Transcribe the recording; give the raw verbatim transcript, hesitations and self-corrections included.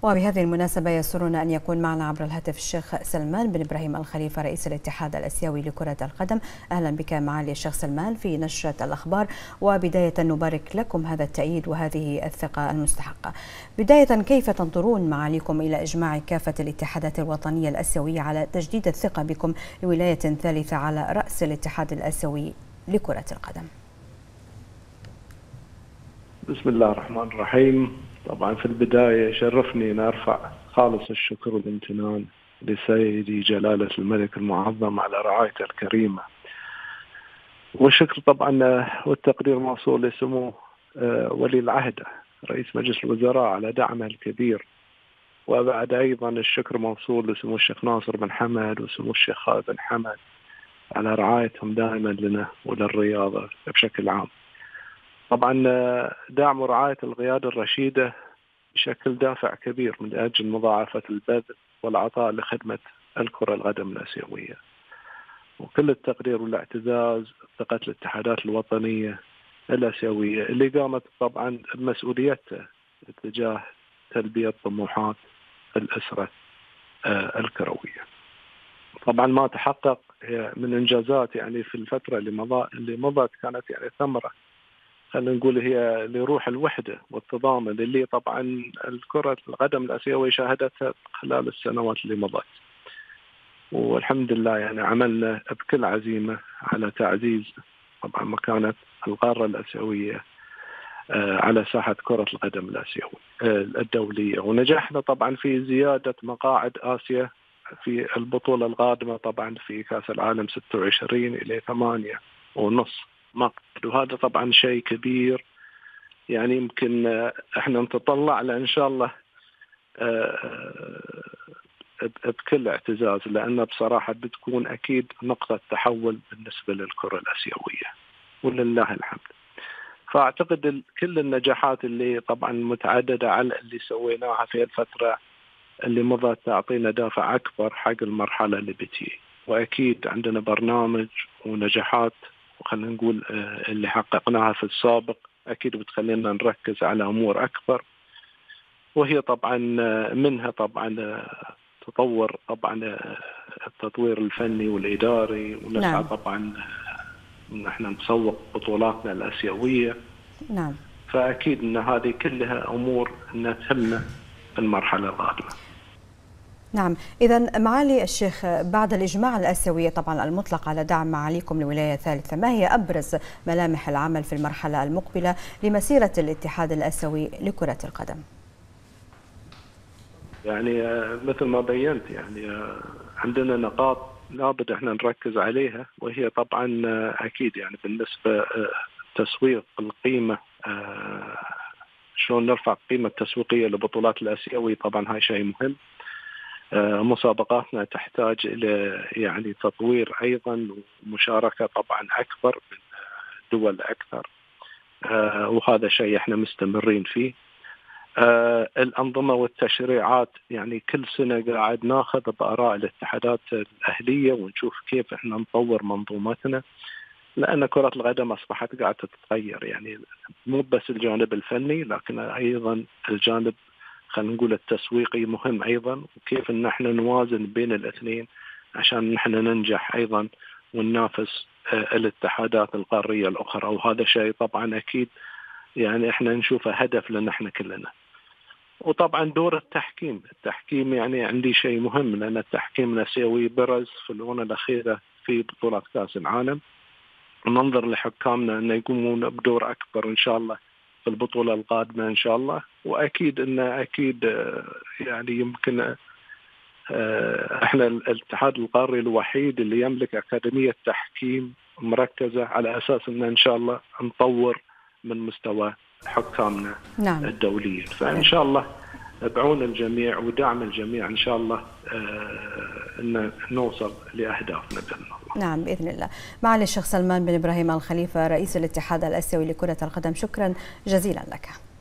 وبهذه المناسبة يسرنا أن يكون معنا عبر الهاتف الشيخ سلمان بن إبراهيم الخليفة رئيس الاتحاد الآسيوي لكرة القدم. أهلا بك معالي الشيخ سلمان في نشرة الأخبار، وبداية نبارك لكم هذا التأييد وهذه الثقة المستحقة. بداية، كيف تنظرون معاليكم إلى إجماع كافة الاتحادات الوطنية الآسيوية على تجديد الثقة بكم لولاية ثالثة على رأس الاتحاد الآسيوي لكرة القدم؟ بسم الله الرحمن الرحيم. طبعا في البداية يشرفني أن أرفع خالص الشكر والامتنان لسيدي جلالة الملك المعظم على رعايته الكريمة، والشكر طبعا والتقدير موصول لسمو ولي العهد رئيس مجلس الوزراء على دعمه الكبير، وبعد أيضا الشكر موصول لسمو الشيخ ناصر بن حمد وسمو الشيخ خالد بن حمد على رعايتهم دائما لنا وللرياضة بشكل عام. طبعا دعم ورعاية القيادة الرشيدة بشكل دافع كبير من أجل مضاعفة البذل والعطاء لخدمة الكرة القدم الآسيوية، وكل التقدير والاعتزاز ثقة الاتحادات الوطنية الآسيوية اللي قامت طبعا بمسؤوليتها اتجاه تلبية طموحات الأسرة الكروية. طبعا ما تحقق من إنجازات يعني في الفترة اللي مضى اللي مضت كانت يعني ثمرة، خلينا نقول هي لروح الوحدة والتضامن اللي طبعا الكرة القدم الآسيوية شاهدتها خلال السنوات اللي مضت، والحمد لله يعني عملنا بكل عزيمة على تعزيز طبعا مكانة القارة الآسيوية على ساحة كرة القدم الآسيوية الدولية، ونجحنا طبعا في زيادة مقاعد آسيا في البطولة القادمة طبعا في كأس العالم ستة وعشرين إلى ثمانية ونص مقعد، وهذا طبعا شيء كبير. يعني يمكن احنا نتطلع لان شاء الله بكل اعتزاز، لان بصراحه بتكون اكيد نقطه تحول بالنسبه للكره الاسيويه ولله الحمد. فاعتقد كل النجاحات اللي طبعا متعدده على اللي سويناها في الفتره اللي مضت تعطينا دافع اكبر حق المرحله اللي بتجي، واكيد عندنا برنامج ونجاحات وخلينا نقول اللي حققناها في السابق أكيد بتخلينا نركز على أمور أكبر، وهي طبعا منها طبعا تطور طبعا التطوير الفني والإداري، ونسعى نعم. طبعا إن احنا نسوق بطولاتنا الآسيوية. نعم. فأكيد إن هذه كلها أمور إنها تهمنا في المرحلة القادمة. نعم، إذا معالي الشيخ، بعد الإجماع الآسيوي طبعا المطلق على دعم معاليكم لولاية ثالثة، ما هي أبرز ملامح العمل في المرحلة المقبلة لمسيرة الاتحاد الآسيوي لكرة القدم؟ يعني مثل ما بينت يعني عندنا نقاط لابد احنا نركز عليها، وهي طبعا أكيد يعني بالنسبة تسويق القيمة، شلون نرفع القيمة التسويقية لبطولات الآسيوي، طبعا هاي شيء مهم. مسابقاتنا تحتاج إلى يعني تطوير أيضا ومشاركة طبعا أكبر من دول أكثر، وهذا شيء احنا مستمرين فيه. الأنظمة والتشريعات يعني كل سنة قاعد ناخذ بآراء الاتحادات الأهلية ونشوف كيف احنا نطور منظومتنا، لأن كرة القدم أصبحت قاعدة تتغير، يعني مو بس الجانب الفني لكن أيضا الجانب خلينا نقول التسويقي مهم أيضا، وكيف إن احنا نوازن بين الاثنين عشان نحن ننجح أيضا وننافس الاتحادات القارية الأخرى، وهذا شيء طبعا أكيد يعني احنا نشوفه هدف لنا احنا كلنا. وطبعا دور التحكيم، التحكيم يعني عندي شيء مهم، لأن التحكيم الآسيوي برز في الآونة الأخيرة في بطولة كأس العالم، وننظر لحكامنا أن يقومون بدور أكبر إن شاء الله في البطولة القادمة إن شاء الله. وأكيد أن أكيد يعني يمكن إحنا الاتحاد القاري الوحيد اللي يملك أكاديمية تحكيم مركزة على أساس أن إن شاء الله نطور من مستوى حكامنا نعم. الدوليين. فإن شاء الله بعون الجميع ودعم الجميع إن شاء الله أن نوصل لأهدافنا بإذن الله. نعم بإذن الله. معالي الشيخ سلمان بن إبراهيم الخليفة رئيس الاتحاد الآسيوي لكرة القدم، شكرا جزيلا لك.